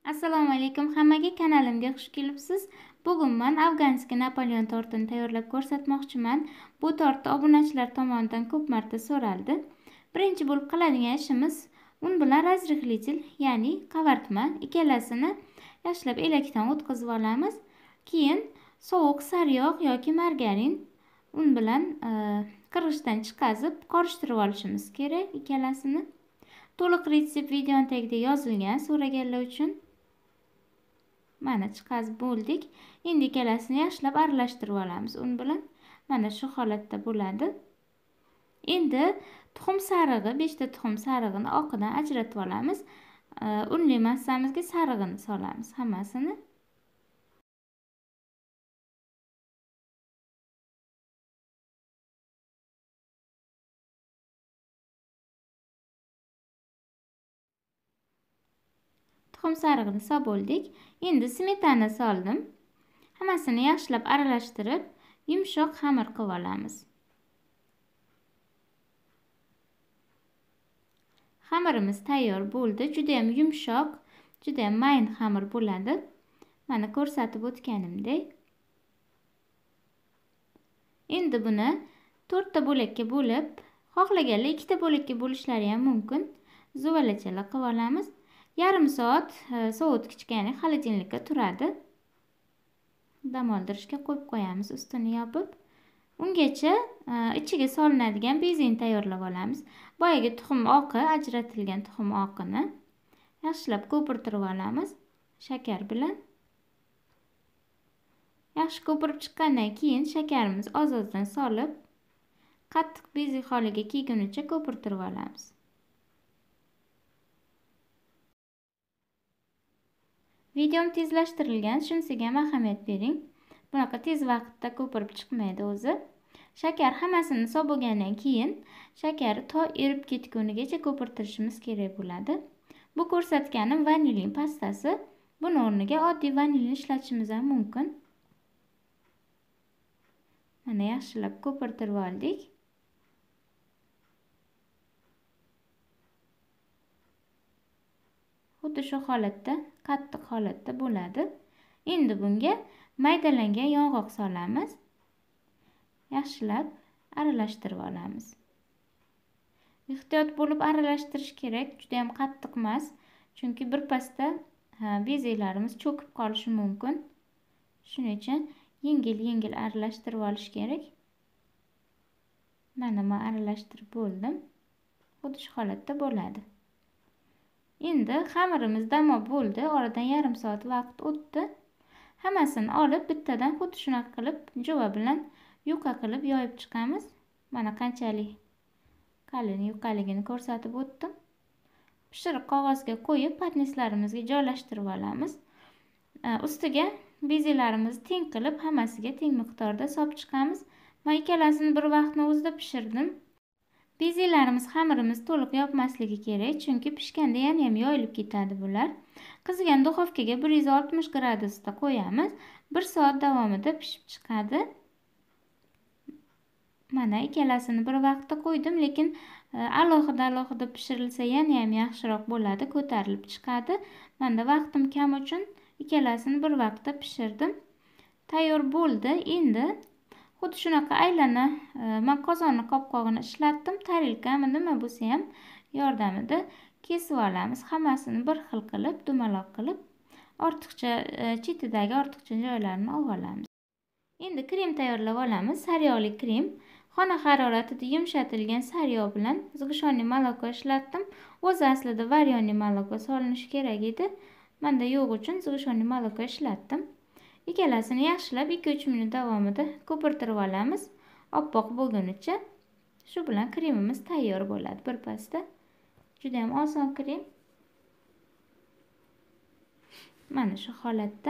Assalomu alaykum hammaga, kanalimga xush kelibsiz. Bugun men afganskiy Napoleon tortini tayyorlab ko'rsatmoqchiman. Bu tortni obunachilar tomonidan ko'p marta so'raldi. Birinchi bo'lib qiladigan ishimiz un bilan razrihlitel, ya'ni qavartma ikkalasini yaxshilab elakdan o'tkazib olamiz. Keyin sovuq sariyog' yoki margarin un bilan qirg'ichdan chiqazib qorishtirib olishimiz kerak ikkalasini. To'liq retsept videoning tagida yozilgan so'raganlar uchun. Mana chiqazib bo'ldik. Endi ikkalasini yaxshilab aralashtirib olamiz un bilan. Mana shu holatda bo'ladi. Endi tuxum sarig'i, 5 ta tuxum sarig'ini oqidan ajratib olamiz. Unli massamizga sarig'ini solamiz hammasini. Tuxum sarig'ini solib bo'ldik. Endi smetana soldim. Hammasini yaxshilab aralashtirib, yumshoq xamir qilib olamiz. Xamirimiz tayyor bo'ldi. Juda ham yumshoq, juda ham mayin xamir bo'ladi. Mana ko'rsatib o'tganimdek. Endi buni 4 ta bo'lakka bo'lib, xohlaganlar 2 ta bo'lakka bo'lishlari ham mumkin. Zuvalachalar qilib olamiz. Yarim soat sovutgichga, ya'ni xolodilnikka turadi. Dam oldirishga qo'yib qo'yamiz, ustini yopib. Ungacha ichiga solinadigan bezeni tayyorlab olamiz. Boyagi tuxum oqi, ajratilgan tuxum oqini yaxshilab ko'pirtirib olamiz shakar bilan. Yaxshi ko'pirib chiqqandan keyin shakarimiz oz-ozdan solib, qattiq bezak holiga kelgunicha ko'pirtirib olamiz. Videom tezlashtirilgan, shunisiga ham ahamiyat bering. Bunaqa tez vaqtda ko'pirib chiqmaydi o'zi. Shakar hammasini solib bo'lgandan keyin shakari to erib ketgunigacha ko'pirtirishimiz kerak bo'ladi. Bu ko'rsatganim vanilin pastasi. Buni o'rniga oddiy vanilin ishlatishimiz ham mumkin. Mana yaxshilab ko'pirtirib oldik. Xuddi shu holatda, qattiq holatda bo'ladi. Endi bunga maydalangan yong'oq solamiz. Yaxshilab aralashtirib olamiz. Ehtiyot bo'lib aralashtirish kerak, juda ham qattiq emas, chunki birpasda bezaklarimiz cho'kib qolishi mumkin. Shuning uchun yengil-yengil aralashtirib olish kerak. Mana men aralashtirib bo'ldim. Xuddi shu holatda bo'ladi. Endi xamirimiz damoq bo'ldi. Oradan yarim soat vaqt o'tdi. Hammasini olib bittadan xuddi shunaqa qilib juva bilan yuqa qilib yoyib chiqamiz. Mana qanchalik qalin yuqaligini ko'rsatib o'tdim. Pishiriq qog'ozga qo'yib patnislarimizga joylashtirib olamiz. Ustiga bezaklarimizni teng qilib hammasiga teng miqdorda solib chiqamiz. Men ikkalasini bir vaqtni o'zida pishirdim. Bezaklarimiz, xamirimiz to'liq yopmasligi kerak, chunki pishganda ham yoyilib ketadi bular. Qizigan duxovkaga 160 gradusda qo'yamiz. 1 soat davomida pishib chiqadi. Mana ikkalasini bir vaqtda qo'ydim, lekin alohida pishirilsa ham yaxshiroq bo'ladi, ko'tarilib chiqadi. Menda vaqtim kam uchun ikkalasini bir vaqtda pishirdim. Tayyor bo'ldi. Endi xuddi shunaqa aylana men qozonni qopqog'ini ishlatdim. Tarilkami nima bo'lsa ham yordamida kesib olamiz. Hammasini bir xil qilib, dumaloq qilib, ortiqcha chetidagi ortiqcha joylarini olib olamiz. Endi krem tayyorlab olamiz. Sariyog'li krem. Xona haroratida yumshatilgan sariyog' bilan zg'ishonli moloko ishlatdim. O'zi aslida varyonli moloko solinishi kerak edi. Menda yo'q uchun zg'ishonli moloko ishlatdim. Ikkalasini yaxshilab 2-3 minut davomida ko'pirtirib olamiz. Oppoq bo'lgunicha. Shu bilan kremimiz tayyor bo'ladi birpasda. Juda ham oson krem. Mana shu holatda.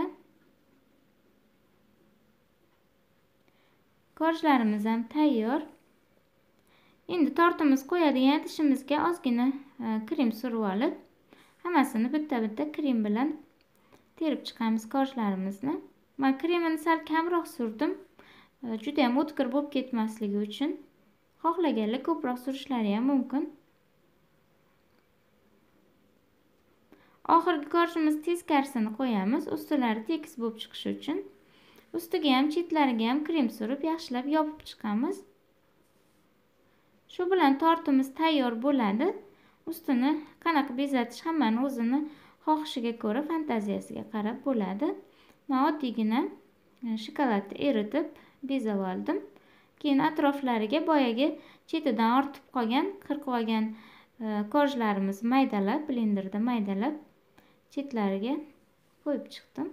Korjlarimiz ham tayyor. Endi tortimiz qo'yadigan idishimizga ozgina krem surib olib, hammasini bitta-bitta krem bilan terib chiqamiz korjlarimizni. Men kremini sal kamroq surdim. Juda ham o'tkir bo'lib ketmasligi uchun. Xohlaganlar ko'proq surishlari ham mumkin. Oxirgi korjimiz teskarisini qo'yamiz, ustilari tekis bo'lib chiqishi uchun. Ustiga ham, chetlariga ham krem surib, yaxshilab yopib chiqamiz. Shu bilan tortimiz tayyor bo'ladi. Ustini qanaqa bezatish hammani o'zini xohishiga ko'ra, fantaziyasiga qarab bo'ladi. Men oddiygina shokoladni eritib bezab oldim. Keyin atroflariga boyagi chetidan ortib qolgan, qirqib olgan korjlarimizni maydalab, blenderda maydalab, chetlariga qo'yib chiqdim.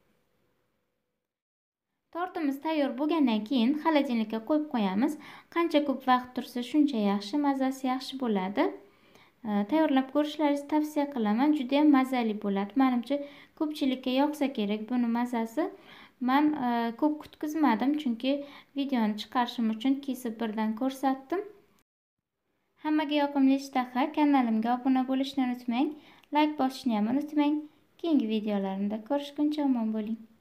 Tortimiz tayyor bo'lgandan keyin xolodilnikka qo'yib qo'yamiz. Qancha ko'p vaqt tursa, shuncha yaxshi, mazasi yaxshi bo'ladi. Tayyorlab ko'rishlaringizni tavsiya qilaman. Juda ham mazali bo'ladi. Menimcha ko'pchilikka yoqsa kerak buni mazasi. Men ko'p kutqizmadim, chunki videoni chiqarishim uchun kesib birdan ko'rsatdim. Hammaga yoqimli ishtaha. Kanalimga obuna bo'lishni unutmang. Like bosishni ham unutmang. Keyingi videolarimda ko'rishguncha omon bo'ling.